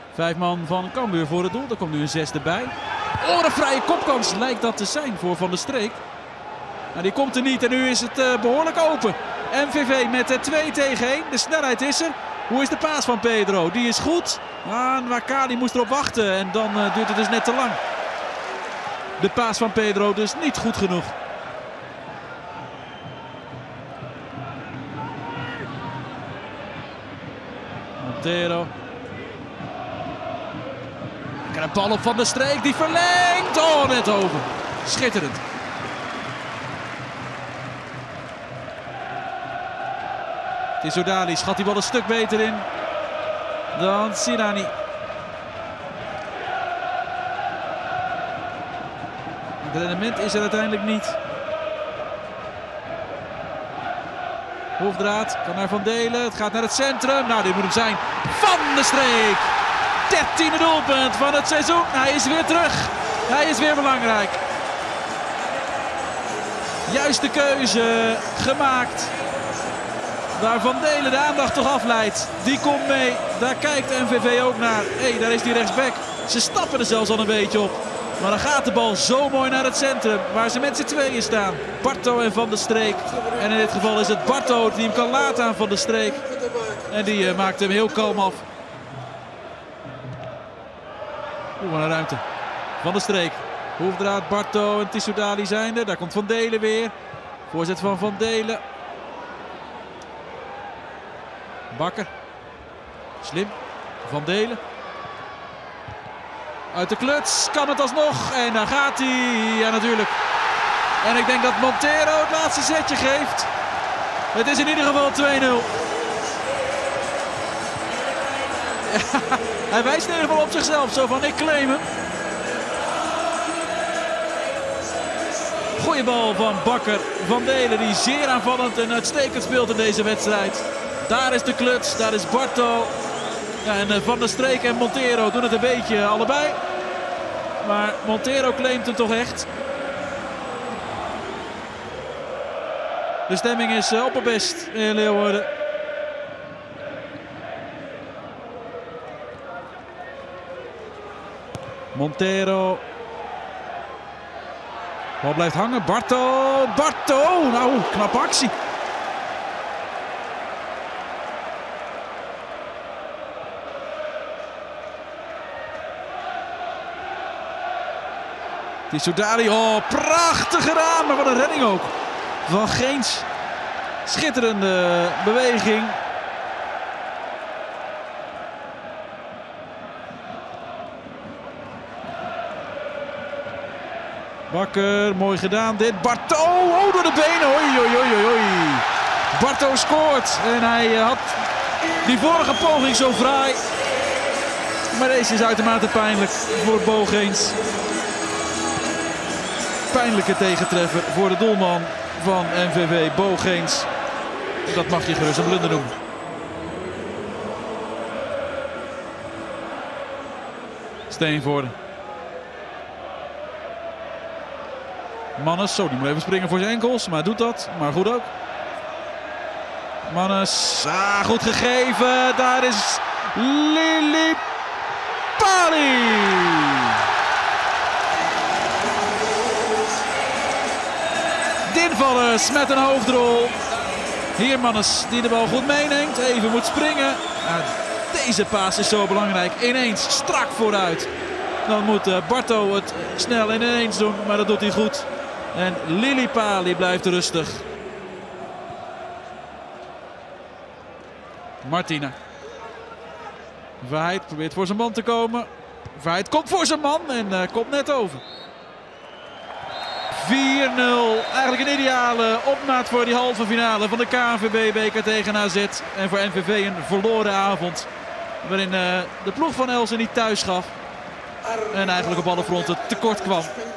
5 man van Cambuur voor het doel. Er komt nu een 6 erbij. Oh, een vrije kopkans lijkt dat te zijn voor Van der Streek. Maar die komt er niet en nu is het behoorlijk open. MVV met 2 tegen 1. De snelheid is er. Hoe is de paas van Pedro? Die is goed. Maar Wakali moest erop wachten en dan duurt het dus net te lang. De paas van Pedro dus niet goed genoeg. Montero. En een bal op Van der Streek, die verlengt. Oh, net over. Schitterend. Tissoudali schat die bal een stuk beter in dan Sirani. Het rendement is er uiteindelijk niet. Hoefdraad kan naar Van Delen. Het gaat naar het centrum. Nou, dit moet hem zijn. Van der Streek. 13e doelpunt van het seizoen. Hij is weer terug. Hij is weer belangrijk. Juiste keuze gemaakt. Waar Van Delen de aandacht toch afleidt. Die komt mee. Daar kijkt MVV ook naar. Hé, daar is die rechtsback. Ze stappen er zelfs al een beetje op. Maar dan gaat de bal zo mooi naar het centrum. Waar ze met z'n tweeën staan. Barto en Van der Streek. En in dit geval is het Barto die hem kan laten aan Van der Streek. En die maakt hem heel kalm af. Oeh, wat een ruimte. Van der Streek. Hoefdraad, Barto en Tissoudali zijn er. Daar komt Van Delen weer. Voorzet van Van Delen. Bakker. Slim. Van Delen. Uit de kluts. Kan het alsnog. En daar gaat hij. Ja, natuurlijk. En ik denk dat Montero het laatste zetje geeft. Het is in ieder geval 2-0. Ja, hij wijst in ieder geval op zichzelf. Zo van, ik claim hem. Goeie bal van Bakker. Van Delen die zeer aanvallend en uitstekend speelt in deze wedstrijd. Daar is de kluts. Daar is Barto. Ja, en Van der Streek en Montero doen het een beetje allebei. Maar Montero claimt hem toch echt. De stemming is opperbest in Leeuwarden. Montero. Bal blijft hangen. Barto. Barto. Nou, knappe actie. Tissoudali, oh, prachtig gedaan, maar wat een redding ook. Van Geens. Schitterende beweging. Bakker, mooi gedaan dit. Barto, oh, door de benen. Oei, oei, oei, oei. Barto scoort. En hij had die vorige poging zo fraai. Maar deze is uitermate pijnlijk voor Bo Geens. Pijnlijke tegentreffer voor de doelman van MVV, Bo Geens. Dat mag je gerust een blunder noemen. Steenvoorde. Mannes, zo, die moet even springen voor zijn enkels, maar doet dat. Maar goed ook. Mannes, goed gegeven. Daar is Lillipali. Dinvallers met een hoofdrol. Hier Mannes die de bal goed meeneemt. Even moet springen. Deze paas is zo belangrijk. Ineens strak vooruit. Dan moet Barto het snel en ineens doen. Maar dat doet hij goed. En Lillipali blijft rustig. Martina. Verheid probeert voor zijn man te komen. Verheid komt voor zijn man en komt net over. 4-0. Eigenlijk een ideale opmaat voor die halve finale van de KNVB-beker tegen AZ. En voor MVV een verloren avond. Waarin de ploeg van Elsen niet thuis gaf. En eigenlijk op alle fronten tekort kwam.